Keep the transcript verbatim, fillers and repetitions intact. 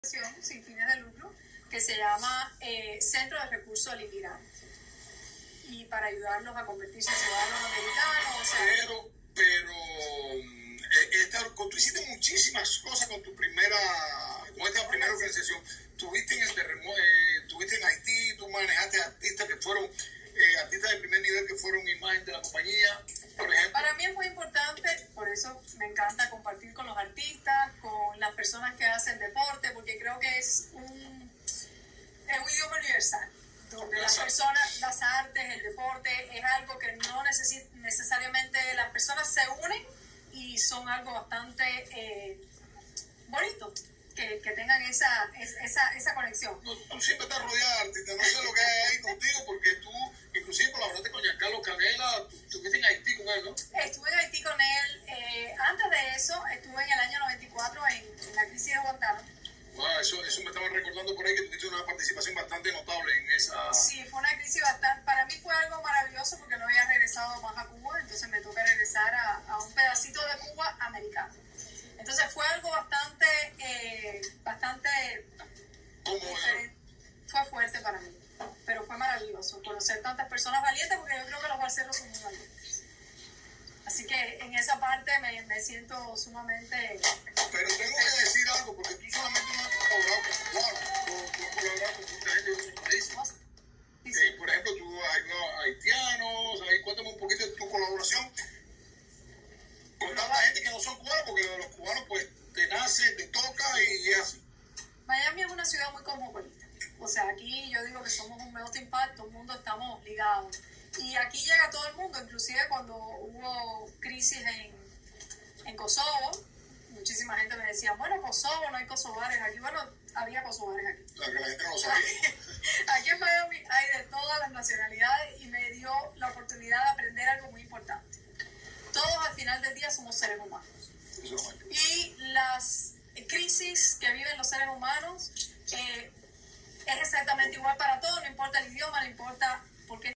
sin fines de lucro que se llama eh, Centro de Recursos al Inmigrante, y para ayudarlos a convertirse en ciudadanos americanos. O sea, pero pero eh, esta, tú hiciste muchísimas cosas con tu primera con esta primera organización. Tuviste en el terremoto, eh, tuviste en Haití, tú manejaste artistas que fueron eh, artistas de primer nivel que fueron imagen de la compañía, por ejemplo. Para mí es muy importante, por eso me encanta compartir con los artistas, con las personas que hacen deporte, porque creo que es un, es un idioma universal, donde las personas, las artes, el deporte, es algo que no necesi- necesariamente las personas se unen y son algo bastante eh, bonito, que, que tengan esa, esa, esa conexión. No, tú siempre estás rodeada de artistas, no sé lo que hay ahí contigo, porque tú inclusive colaboraste con Giancarlo Canela, tú estuviste en Haití con él, ¿no? Estuve en Haití con él, eh, antes de eso estuve en el año noventa y cuatro en, en la crisis de Guantánamo. Wow, eso, eso me estaba recordando por ahí que tuviste una participación bastante notable en esa... Sí, fue una crisis bastante, para mí fue algo maravilloso porque no había regresado más a Cuba, entonces me toca regresar a, a un pedacito de Cuba americano. Entonces fue algo bastante, eh, bastante diferente. Fue fuerte para mí, pero fue maravilloso conocer tantas personas valientes, porque yo creo que los barcelos son muy valientes. Así que en esa parte me, me siento sumamente... Pero tengo que decir algo, porque tú solamente no has colaborado con cubanos, tú has colaborado con mucha gente de otros países. Sí, sí. Eh, por ejemplo, tú hay no, haitianos, ahí cuéntame un poquito de tu colaboración con tanta gente que no son cubanos, porque los cubanos pues te nace, te toca y es así. Miami es una ciudad muy cosmopolita. O sea, aquí yo digo que somos un melting pot, todo el mundo estamos ligados. Y aquí llega todo el mundo, inclusive cuando hubo crisis en, en Kosovo, muchísima gente me decía, bueno, Kosovo, no hay kosovares aquí. Bueno, había kosovares aquí. La que la gente no lo sabía. Aquí en Miami hay de todas las nacionalidades y me dio la oportunidad de aprender algo muy importante. Todos al final del día somos seres humanos. Y las crisis que viven los seres humanos eh, es exactamente igual para todos, no importa el idioma, no importa por qué